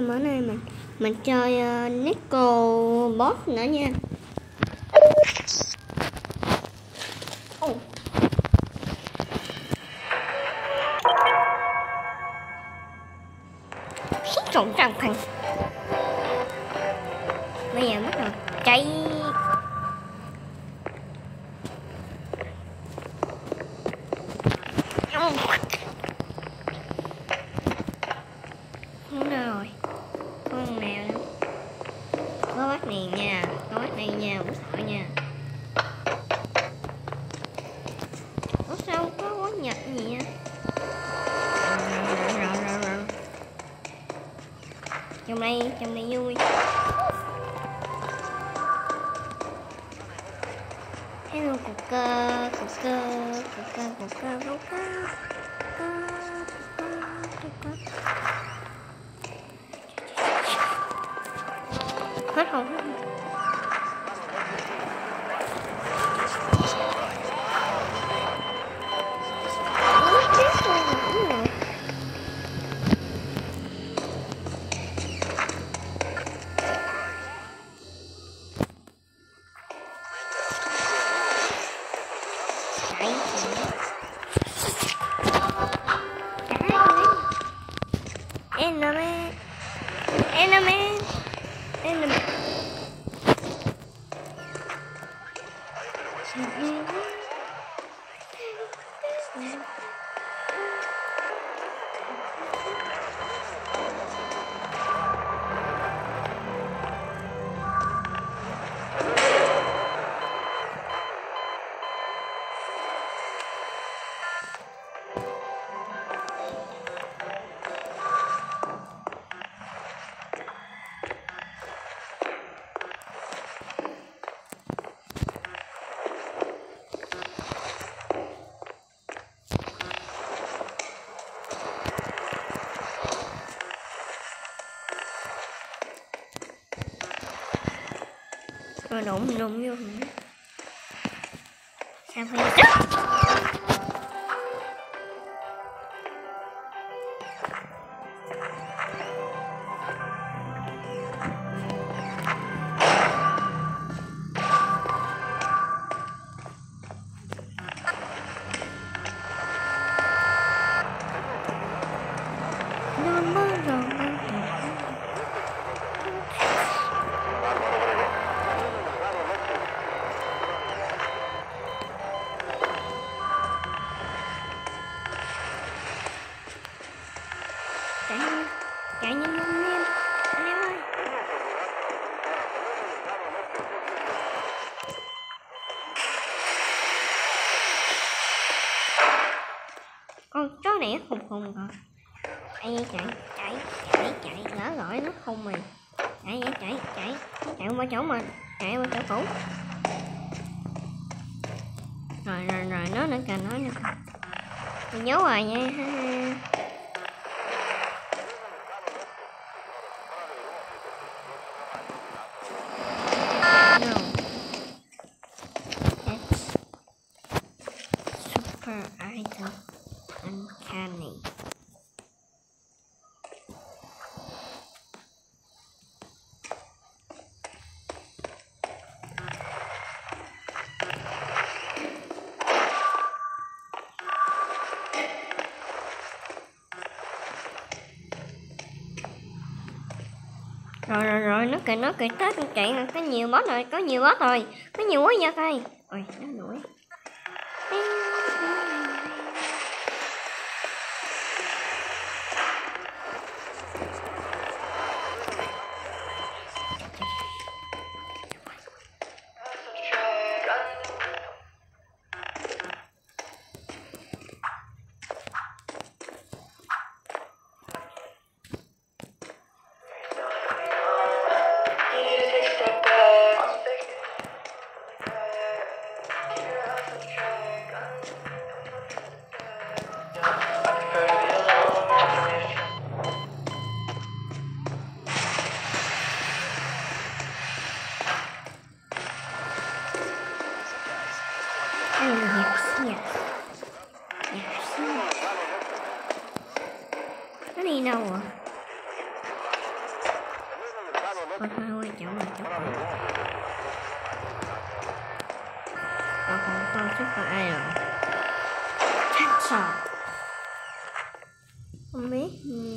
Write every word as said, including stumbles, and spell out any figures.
bữa nay mình mình chơi uh, Nico Boss nữa nha. Oh. Xích trộn trăng thằng. Bây giờ bắt đầu cháy. Không đâu rồi. Có con nào đâu. Có bắt này nha. Có bắt này nha. Không sợ nha. Ủa sao có quán nhật gì nha. Rồi rồi rồi rồi. Trong đây, trong đây vui. Hello cục cơ, cục cơ, cục cơ, cục cơ, cục cơ, cục cơ. Hết hồn, hết hồn. Enemy, enemy, enemy. Rồi đụng đụng vô sao phải chết. Chạy nhanh, chạy nhanh nhanh nhanh, anh em ơi. Con chó này nó khùng khùng rồi. Chạy chạy chạy chạy chạy lỡ gọi nó khùng rồi. Chạy chạy chạy chạy chạy qua chỗ mình, chạy qua chỗ cũ. Rồi rồi rồi nó nữa kìa, nó nữa kìa. Mình nhớ rồi nha. No. That's super item uncanny. Rồi rồi rồi nó kìa, nó kìa, tới con chạy rồi, có nhiều boss rồi, có nhiều boss rồi, có nhiều quá nha coi. Ôi nó đuổi. Con hơi quan trọng là chỗ con. Còn con con sức con ai rồi? Chắc sao? Không biết.